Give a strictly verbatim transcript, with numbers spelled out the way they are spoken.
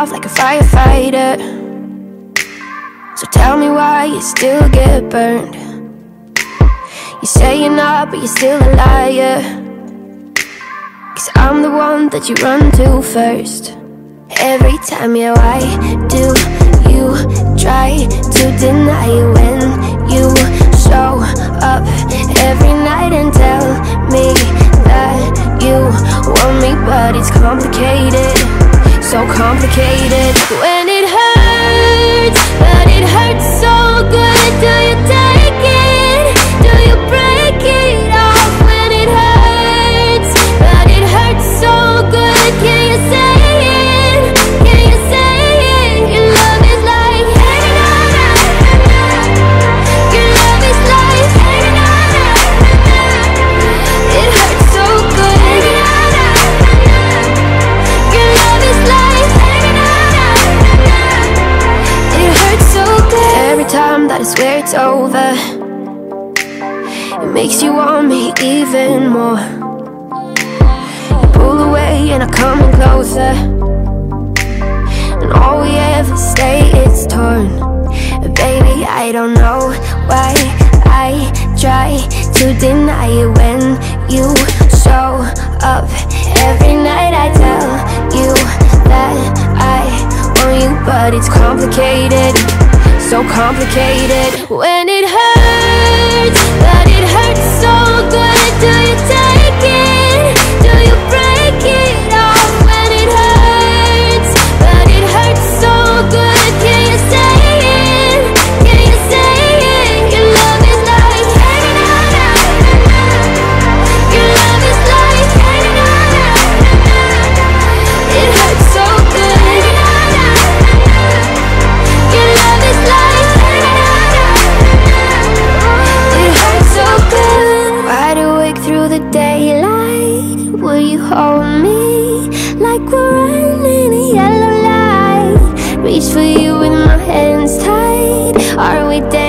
love like a firefighter. So tell me why you still get burned. You say you're not, but you're still a liar. Cause I'm the one that you run to first. Every time, yeah, why do you try to deny it when you show up every night and tell me that you want me? But it's complicated, so complicated. When it hurts, but it hurts so good. Do you take it? Do you break it off? When it hurts, but it hurts so good. Can you say it? Can you say it? Your love is like hanging on. Your love is like hanging on. It hurts so good. Your love is like hanging on. It hurts so good. Every time that I swear it's over, it makes you want me even more. You pull away and I come in closer, and all we ever stay is torn. Baby, I don't know why I try to deny it when you show up every night. I tell you that I want you, but it's complicated, so complicated. When it hurts, but it hurts so good. Do you take it? Do you break it off? When it hurts, but it hurts so good. Can you say it? Can you say it? Your love is like hanging on. Your love is like hanging on. It hurts so good. Your love is like hanging on. It hurts so good. Wide awake through the daylight, will you hold me like we're running a yellow light? Reach for you with my hands tied. Are we dead?